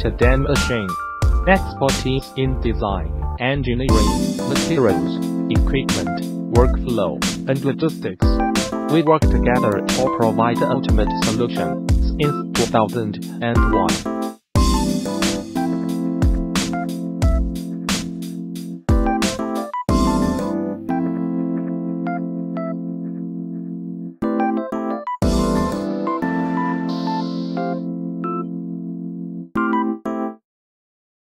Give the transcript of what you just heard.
better than machine. Expertise in design, engineering, materials, equipment, workflow, and logistics. We work together to provide the ultimate solution since 2001.